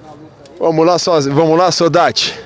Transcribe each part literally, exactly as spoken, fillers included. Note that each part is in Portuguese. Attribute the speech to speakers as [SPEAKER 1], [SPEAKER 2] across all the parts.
[SPEAKER 1] Vamos lá, so... Vamos lá, Sodati.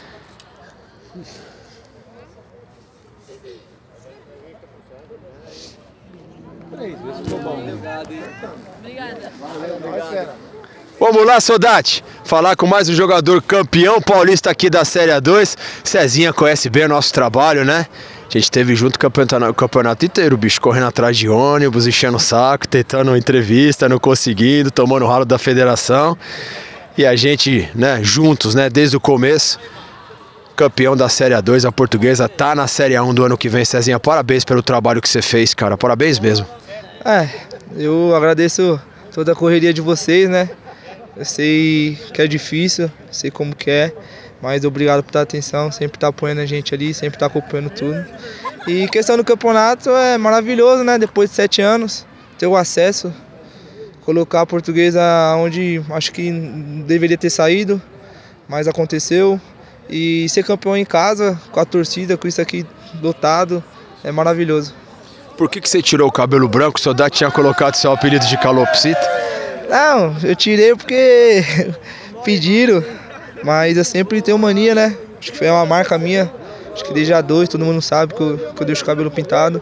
[SPEAKER 1] Vamos lá, Sodati, falar com mais um jogador campeão paulista aqui da Série A dois. Cezinha conhece bem o nosso trabalho, né? A gente esteve junto o campeonato, o campeonato inteiro, bicho, correndo atrás de ônibus, enchendo o saco, tentando entrevista, não conseguindo, tomando o ralo da federação. E a gente, né, juntos, né, desde o começo, campeão da Série A dois, a Portuguesa tá na Série A um do ano que vem. Cezinha, parabéns pelo trabalho que você fez, cara, parabéns mesmo.
[SPEAKER 2] É, eu agradeço toda a correria de vocês, né? Eu sei que é difícil, sei como que é, mas obrigado por dar atenção, sempre estar apoiando a gente ali, sempre estar acompanhando tudo. E questão do campeonato é maravilhoso, né? Depois de sete anos, ter o acesso, colocar a Portuguesa onde acho que deveria ter saído, mas aconteceu. E ser campeão em casa, com a torcida, com isso aqui lotado, é maravilhoso.
[SPEAKER 1] Por que que você tirou o cabelo branco? O Sodati tinha colocado seu apelido de calopsita?
[SPEAKER 2] Não, eu tirei porque pediram, mas eu sempre tenho mania, né? Acho que foi uma marca minha, acho que desde a dois, todo mundo sabe que eu, que eu deixo o cabelo pintado.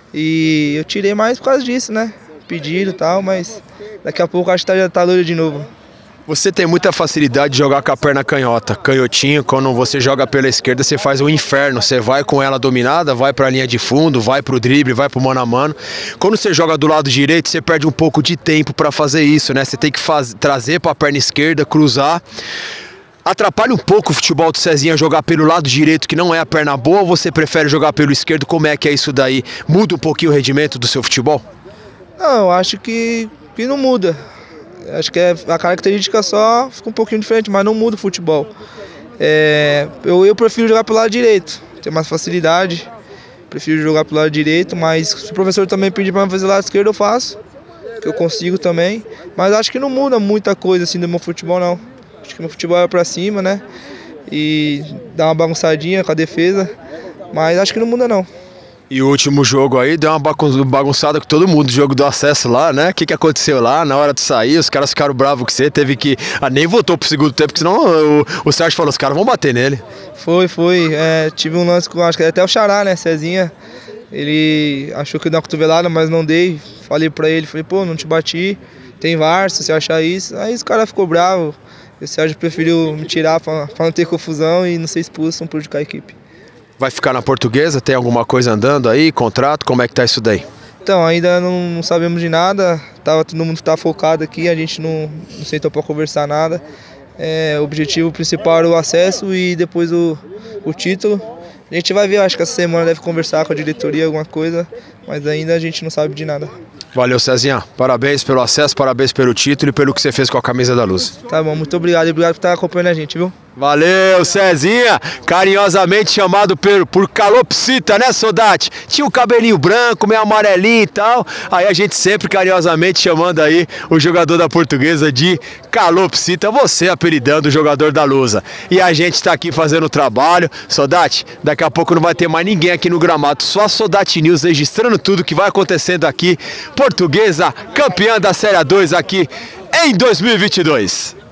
[SPEAKER 2] E eu tirei mais por causa disso, né? Pediram e tal, mas daqui a pouco acho que já tá loiro de novo.
[SPEAKER 1] Você tem muita facilidade de jogar com a perna canhota, canhotinho. Quando você joga pela esquerda, você faz um inferno. Você vai com ela dominada, vai para a linha de fundo, vai para o drible, vai para o mano a mano. Quando você joga do lado direito, você perde um pouco de tempo para fazer isso, né? Você tem que faz... trazer para a perna esquerda, cruzar. Atrapalha um pouco o futebol do Cezinha jogar pelo lado direito, que não é a perna boa, ou você prefere jogar pelo esquerdo? Como é que é isso daí? Muda um pouquinho o rendimento do seu futebol?
[SPEAKER 2] Não, eu acho que, que não muda. Acho que é, a característica só fica um pouquinho diferente, mas não muda o futebol. É, eu, eu prefiro jogar pelo lado direito, ter mais facilidade. Prefiro jogar pelo lado direito, mas se o professor também pedir para fazer lado esquerdo, eu faço, que eu consigo também. Mas acho que não muda muita coisa assim do meu futebol, não. Acho que meu futebol é para cima, né? E dá uma bagunçadinha com a defesa, mas acho que não muda, não.
[SPEAKER 1] E o último jogo aí deu uma bagunçada com todo mundo, o jogo do acesso lá, né? O que, que aconteceu lá na hora de sair? Os caras ficaram bravos com você, teve que... Ah, nem voltou pro segundo tempo, porque senão o, o Sérgio falou, os caras vão bater nele.
[SPEAKER 2] Foi, foi. É, tive um lance com, acho que até o Xará, né, Cezinha. Ele achou que eu dei uma cotovelada, mas não dei. Falei pra ele, falei, pô, não te bati, tem V A R, se você achar isso. Aí os caras ficou bravo. O Sérgio preferiu me tirar pra, pra não ter confusão e não ser expulso, não prejudicar a equipe.
[SPEAKER 1] Vai ficar na Portuguesa? Tem alguma coisa andando aí? Contrato? Como é que tá isso daí?
[SPEAKER 2] Então, ainda não, não sabemos de nada. Tava, todo mundo tá focado aqui, a gente não, não sentou para conversar nada. É, o objetivo principal era o acesso e depois o, o título. A gente vai ver, acho que essa semana deve conversar com a diretoria, alguma coisa, mas ainda a gente não sabe de nada.
[SPEAKER 1] Valeu, Cezinha. Parabéns pelo acesso, parabéns pelo título e pelo que você fez com a camisa da Luz.
[SPEAKER 2] Tá bom, muito obrigado e obrigado por estar acompanhando a gente, viu?
[SPEAKER 1] Valeu, Cezinha, carinhosamente chamado por, por calopsita, né, Sodati? Tinha um cabelinho branco, meio amarelinho e tal, aí a gente sempre carinhosamente chamando aí o jogador da Portuguesa de calopsita, você apelidando o jogador da Lusa. E a gente tá aqui fazendo o trabalho. Sodati, daqui a pouco não vai ter mais ninguém aqui no gramado, só a Sodati News registrando tudo que vai acontecendo aqui. Portuguesa, campeã da Série A dois aqui em dois mil e vinte e dois.